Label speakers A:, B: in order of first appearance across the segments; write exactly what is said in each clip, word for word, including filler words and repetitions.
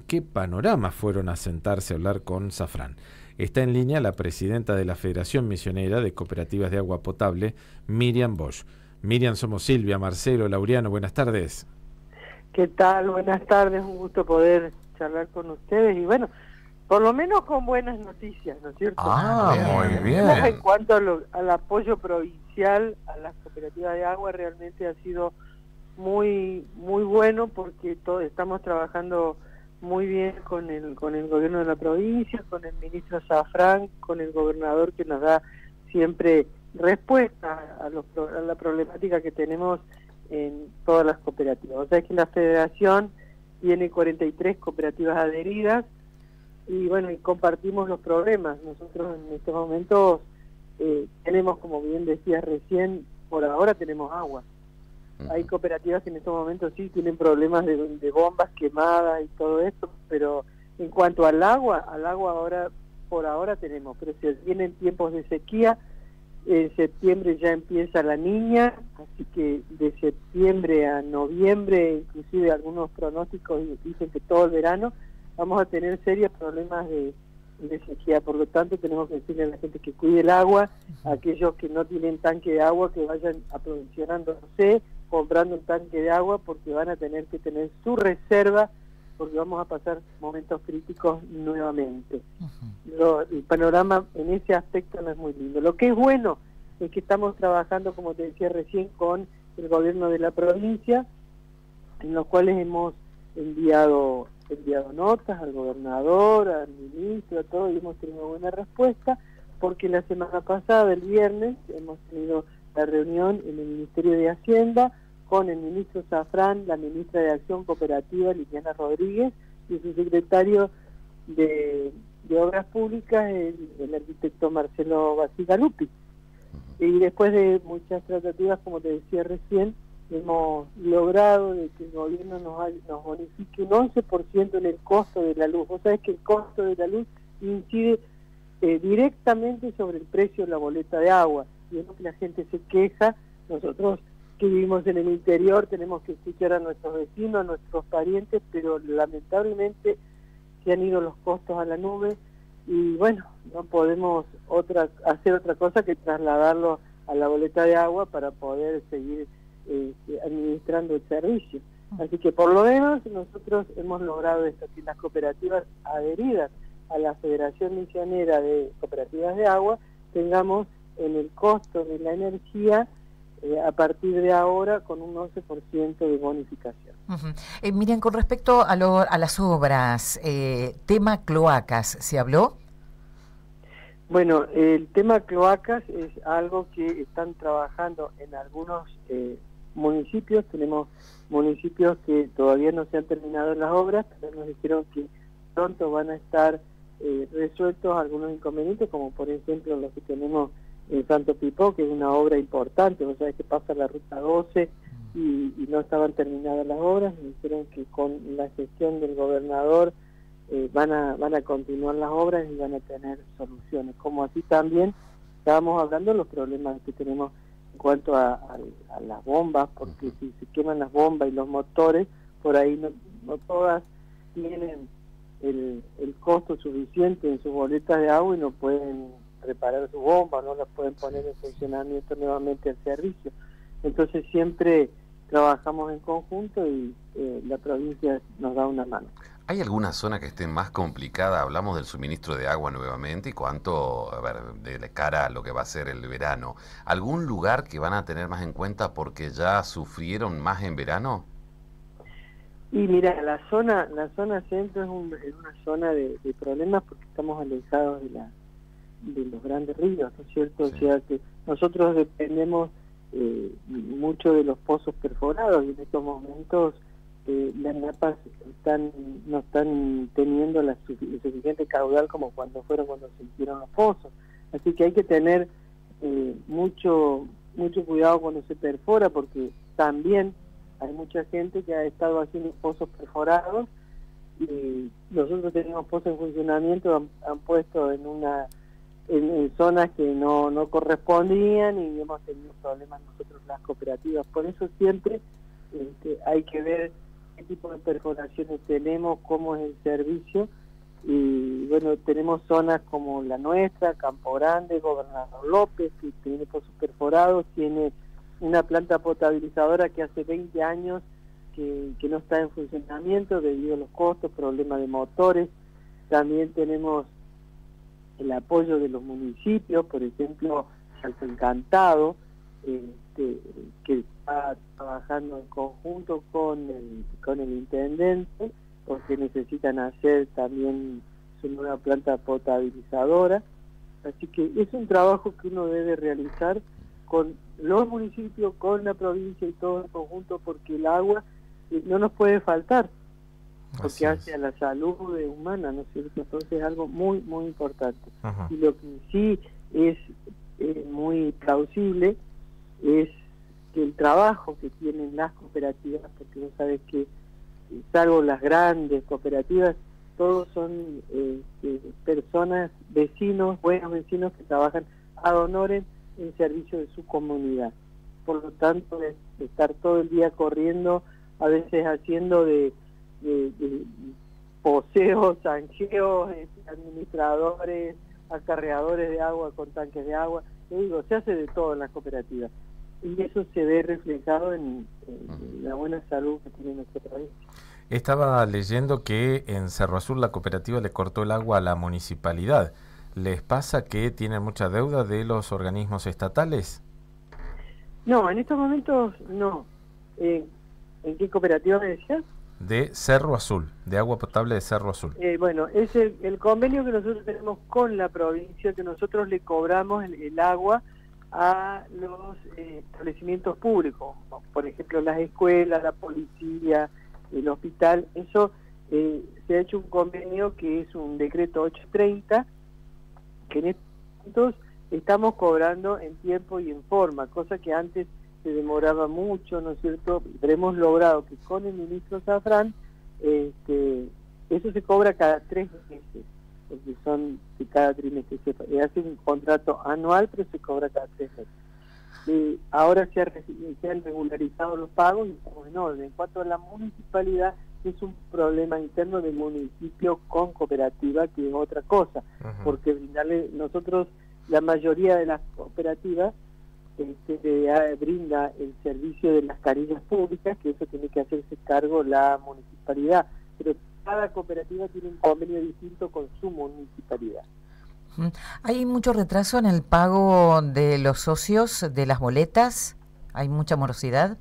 A: qué panorama fueron a sentarse a hablar con Safran. Está en línea la presidenta de la Federación Misionera de Cooperativas de Agua Potable, Miriam Bosch. Miriam, somos Silvia, Marcelo, Laureano, buenas tardes.
B: ¿Qué tal? Buenas tardes, un gusto poder charlar con ustedes y bueno, por lo menos con buenas noticias, ¿no es cierto?
C: Ah, muy bien.
B: En cuanto a lo, al apoyo provincial a las cooperativas de agua, realmente ha sido muy muy bueno porque todo, estamos trabajando muy bien con el con el gobierno de la provincia, con el ministro Safran, con el gobernador que nos da siempre respuesta a, los, a la problemática que tenemos en todas las cooperativas. O sea que la federación tiene cuarenta y tres cooperativas adheridas y bueno, y compartimos los problemas. Nosotros en estos momentos eh, tenemos, como bien decías recién, por ahora tenemos agua. Hay cooperativas que en estos momentos sí tienen problemas de, de bombas quemadas y todo esto, pero en cuanto al agua, al agua ahora, por ahora tenemos, pero si vienen tiempos de sequía, en septiembre ya empieza la niña, así que de septiembre a noviembre, inclusive algunos pronósticos dicen que todo el verano, vamos a tener serios problemas de, de sequía. Por lo tanto, tenemos que decirle a la gente que cuide el agua, a aquellos que no tienen tanque de agua, que vayan aprovisionándose, comprando un tanque de agua, porque van a tener que tener su reserva, porque vamos a pasar momentos críticos nuevamente. Uh-huh. Lo, el panorama en ese aspecto no es muy lindo. Lo que es bueno es que estamos trabajando, como te decía recién, con el gobierno de la provincia, en los cuales hemos enviado enviado notas al gobernador, al ministro, a todo, y hemos tenido buena respuesta, porque la semana pasada, el viernes, hemos tenido la reunión en el Ministerio de Hacienda con el ministro Safran, la ministra de Acción Cooperativa, Liliana Rodríguez, y su secretario de, de Obras Públicas, el, el arquitecto Marcelo Basigalupi. Y después de muchas tratativas, como te decía recién, hemos logrado de que el gobierno nos, nos bonifique un once por ciento en el costo de la luz. Vos sabés que el costo de la luz incide eh, directamente sobre el precio de la boleta de agua. Y es lo que la gente se queja. Nosotros que vivimos en el interior tenemos que escuchar a nuestros vecinos, a nuestros parientes, pero lamentablemente se han ido los costos a la nube y bueno, no podemos otra hacer otra cosa que trasladarlo a la boleta de agua para poder seguir eh, administrando el servicio. Así que por lo menos nosotros hemos logrado esto, que las cooperativas adheridas a la Federación Misionera de Cooperativas de Agua tengamos en el costo de la energía eh, a partir de ahora con un once por ciento de bonificación.
C: Uh-huh. eh, Miriam, con respecto a, lo, a las obras, eh, tema cloacas, ¿se habló?
B: Bueno, el tema cloacas es algo que están trabajando en algunos eh, municipios. Tenemos municipios que todavía no se han terminado las obras, pero nos dijeron que pronto van a estar eh, resueltos algunos inconvenientes, como por ejemplo los que tenemos en Santo Pipó, que es una obra importante. Vos sabés que pasa la ruta doce y, y no estaban terminadas las obras. Me dijeron que con la gestión del gobernador eh, van a van a continuar las obras y van a tener soluciones. Como así también estábamos hablando de los problemas que tenemos en cuanto a, a, a las bombas, porque si se queman las bombas y los motores, por ahí no, no todas tienen el, el costo suficiente en sus boletas de agua y no pueden reparar su bomba, no las pueden poner en funcionamiento nuevamente al servicio. Entonces siempre trabajamos en conjunto y eh, la provincia nos da una mano.
D: ¿Hay alguna zona que esté más complicada? Hablamos del suministro de agua nuevamente y cuánto, a ver, de cara a lo que va a ser el verano. ¿Algún lugar que van a tener más en cuenta porque ya sufrieron más en verano?
B: Y mira, la zona la zona centro es, un, es una zona de, de problemas porque estamos alejados de la de los grandes ríos, ¿no es cierto? Sí. O sea que nosotros dependemos eh, mucho de los pozos perforados y en estos momentos eh, las napas están no están teniendo la sufic- suficiente caudal como cuando fueron cuando se hicieron los pozos. Así que hay que tener eh, mucho mucho cuidado cuando se perfora, porque también hay mucha gente que ha estado haciendo pozos perforados y nosotros tenemos pozos en funcionamiento, han, han puesto en una En, en zonas que no, no correspondían y hemos tenido problemas nosotros las cooperativas. Por eso siempre este, hay que ver qué tipo de perforaciones tenemos, cómo es el servicio. Y bueno, tenemos zonas como la nuestra, Campo Grande, Gobernador López, que tiene pozos perforados, tiene una planta potabilizadora que hace veinte años que, que no está en funcionamiento debido a los costos, problemas de motores. También tenemos el apoyo de los municipios, por ejemplo, Salto Encantado, este, que está trabajando en conjunto con el, con el intendente, porque necesitan hacer también su nueva planta potabilizadora. Así que es un trabajo que uno debe realizar con los municipios, con la provincia y todo en conjunto, porque el agua eh, no nos puede faltar, porque hace a la salud humana, ¿no es cierto? Entonces es algo muy, muy importante. Ajá. Y lo que sí es eh, muy plausible es que el trabajo que tienen las cooperativas, porque vos sabés que salvo las grandes cooperativas, todos son eh, eh, personas, vecinos, buenos vecinos que trabajan ad honorem en servicio de su comunidad. Por lo tanto, es estar todo el día corriendo, a veces haciendo de, de, de poseos, zanjeos, administradores, acarreadores de agua con tanques de agua. Yo digo, se hace de todo en las cooperativas. Y eso se ve reflejado en, en la buena salud que tiene nuestro país.
A: Estaba leyendo que en Cerro Azul la cooperativa le cortó el agua a la municipalidad. ¿Les pasa que tienen mucha deuda de los organismos estatales?
B: No, en estos momentos no. Eh, ¿En qué cooperativa me decías?
A: De Cerro Azul, de agua potable de Cerro Azul.
B: Eh, bueno, es el, el convenio que nosotros tenemos con la provincia, que nosotros le cobramos el, el agua a los eh, establecimientos públicos, por ejemplo las escuelas, la policía, el hospital. Eso eh, se ha hecho un convenio que es un decreto ochocientos treinta, que en estos momentos estamos cobrando en tiempo y en forma, cosa que antes se demoraba mucho, ¿no es cierto? Pero hemos logrado que con el ministro Safrán este, eso se cobra cada tres meses, porque son de cada trimestre, se hace un contrato anual, pero se cobra cada tres meses. Eh, ahora se, ha, se han regularizado los pagos y estamos en orden. En cuanto a la municipalidad, es un problema interno del municipio con cooperativa, que es otra cosa, uh-huh. porque brindarle, nosotros, la mayoría de las cooperativas, este, eh, brinda el servicio de las carillas públicas, que eso tiene que hacerse cargo la municipalidad, pero cada cooperativa tiene un convenio distinto con su municipalidad.
C: ¿Hay mucho retraso en el pago de los socios de las boletas? ¿Hay mucha morosidad?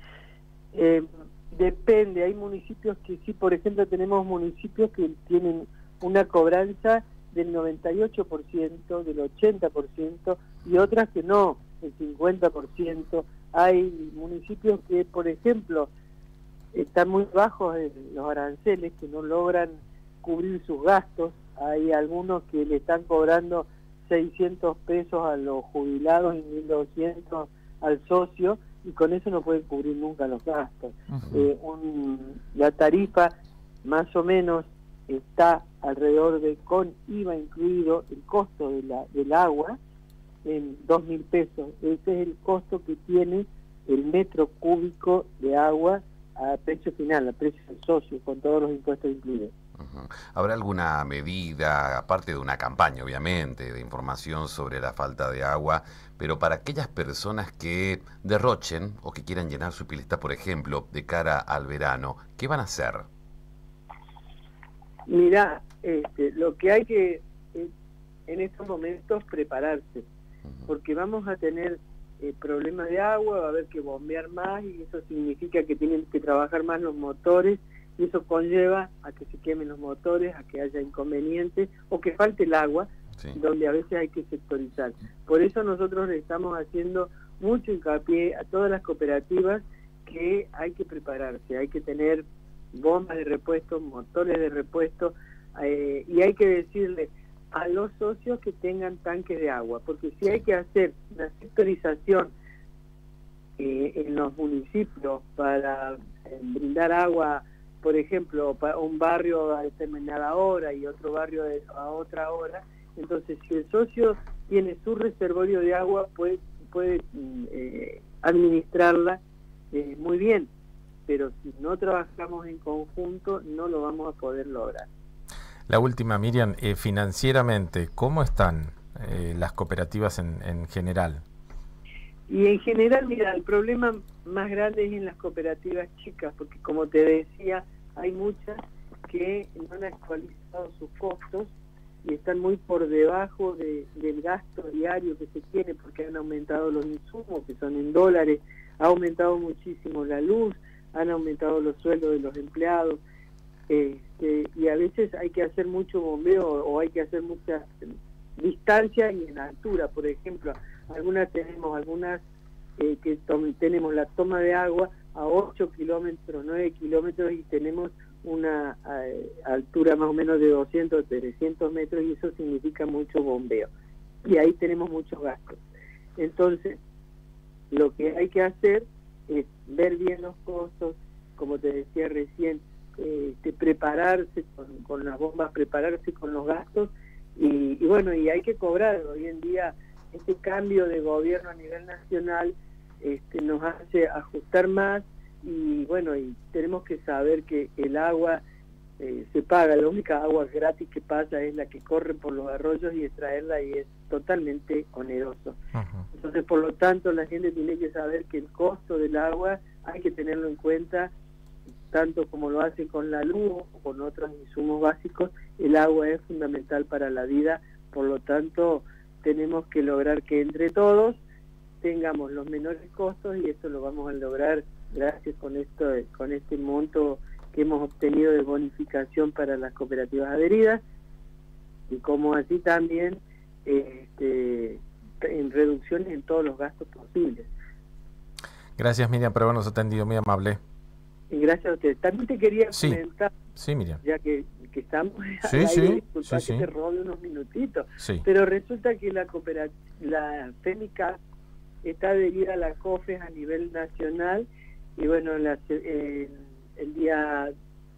B: Eh, depende, hay municipios que sí, por ejemplo, tenemos municipios que tienen una cobranza del noventa y ocho por ciento, del ochenta por ciento, y otras que no, el cincuenta por ciento. Hay municipios que, por ejemplo, están muy bajos en los aranceles, que no logran cubrir sus gastos. Hay algunos que le están cobrando seiscientos pesos a los jubilados y mil doscientos al socio, y con eso no pueden cubrir nunca los gastos. Uh-huh. eh, un, la tarifa más o menos está alrededor de, con I V A incluido, el costo de la, del agua en dos mil pesos. Ese es el costo que tiene el metro cúbico de agua a precio final, a precio del socio, con todos los impuestos incluidos.
D: Uh-huh. ¿Habrá alguna medida, aparte de una campaña, obviamente, de información sobre la falta de agua, pero para aquellas personas que derrochen o que quieran llenar su pileta, por ejemplo, de cara al verano, qué van a hacer?
B: Mirá, este, lo que hay que eh, en estos momentos prepararse, uh-huh. porque vamos a tener eh, problemas de agua, va a haber que bombear más, y eso significa que tienen que trabajar más los motores, y eso conlleva a que se quemen los motores, a que haya inconvenientes o que falte el agua, sí. donde a veces hay que sectorizar. Por eso nosotros le estamos haciendo mucho hincapié a todas las cooperativas que hay que prepararse, hay que tener bombas de repuesto, motores de repuesto, eh, y hay que decirle a los socios que tengan tanques de agua, porque si hay que hacer una sectorización eh, en los municipios para eh, brindar agua, por ejemplo, para un barrio a determinada hora y otro barrio a otra hora, entonces si el socio tiene su reservorio de agua, puede, puede eh, administrarla eh, muy bien. pero si no trabajamos en conjunto no lo vamos a poder lograr.
A: La última, Miriam, eh, financieramente, ¿cómo están eh, las cooperativas en, en general?
B: Y en general, mira, el problema más grande es en las cooperativas chicas, porque como te decía, hay muchas que no han actualizado sus costos y están muy por debajo de, del gasto diario que se tiene, porque han aumentado los insumos, que son en dólares, ha aumentado muchísimo la luz, han aumentado los sueldos de los empleados, este, y a veces hay que hacer mucho bombeo o hay que hacer mucha distancia y en altura. Por ejemplo, algunas tenemos algunas eh, que tenemos la toma de agua a ocho kilómetros, nueve kilómetros y tenemos una eh, altura más o menos de doscientos, trescientos metros y eso significa mucho bombeo y ahí tenemos muchos gastos. Entonces, lo que hay que hacer es ver bien los costos, como te decía recién, eh, de prepararse con, con las bombas, prepararse con los gastos y, y bueno, y hay que cobrar. Hoy en día este cambio de gobierno a nivel nacional este, nos hace ajustar más y bueno, y tenemos que saber que el agua eh, se paga, la única agua gratis que pasa es la que corre por los arroyos y extraerla y es totalmente oneroso. Uh-huh. Entonces, por lo tanto, la gente tiene que saber que el costo del agua hay que tenerlo en cuenta, tanto como lo hace con la luz o con otros insumos básicos. El agua es fundamental para la vida, por lo tanto, tenemos que lograr que entre todos tengamos los menores costos y esto lo vamos a lograr gracias con esto, con este monto que hemos obtenido de bonificación para las cooperativas adheridas y como así también este, en reducciones en todos los gastos posibles.
A: Gracias, Miriam, por habernos atendido, muy amable.
B: Y gracias a ustedes. También te quería
A: sí.
B: comentar,
A: sí, Miriam.
B: ya que, que estamos
A: sí,
B: al
A: sí,
B: aire, disculpa
A: sí,
B: que
A: sí.
B: te robe unos minutitos,
A: sí.
B: pero resulta que la cooperativa, la FEMICAP está adherida a la COFES a nivel nacional y bueno, la, eh, el día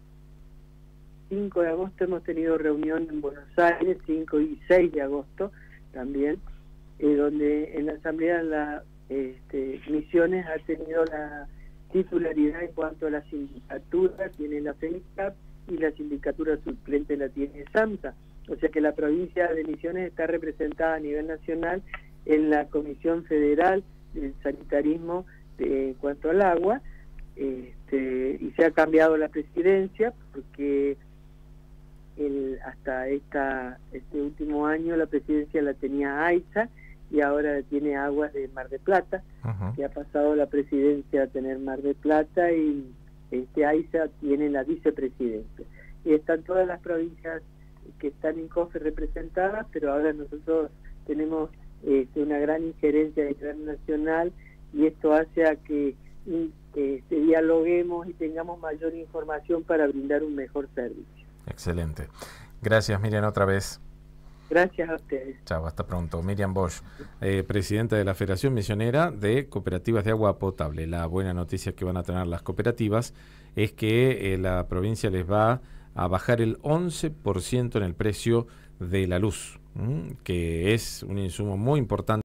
B: cinco de agosto hemos tenido reunión en Buenos Aires, cinco y seis de agosto también, eh, donde en la Asamblea la este, Misiones ha tenido la titularidad en cuanto a la sindicatura, tiene la FEMICAP y la sindicatura suplente la tiene SAMSA, o sea que la provincia de Misiones está representada a nivel nacional en la Comisión Federal del Sanitarismo de, en cuanto al agua, este, y se ha cambiado la presidencia porque el, hasta esta este último año la presidencia la tenía AISA y ahora la tiene Aguas de Mar del Plata, uh-huh. que ha pasado la presidencia a tener Mar del Plata y este AISA tiene la vicepresidencia. Y están todas las provincias que están en COFE representadas, pero ahora nosotros tenemos este, una gran injerencia a nivel nacional y esto hace a que este, dialoguemos y tengamos mayor información para brindar un mejor servicio.
A: Excelente. Gracias, Miriam, otra vez.
B: Gracias a ustedes.
A: Chao, hasta pronto. Miriam Bosch, eh, presidenta de la Federación Misionera de Cooperativas de Agua Potable. La buena noticia que van a tener las cooperativas es que eh, la provincia les va a bajar el once por ciento en el precio de la luz, ¿m? que es un insumo muy importante.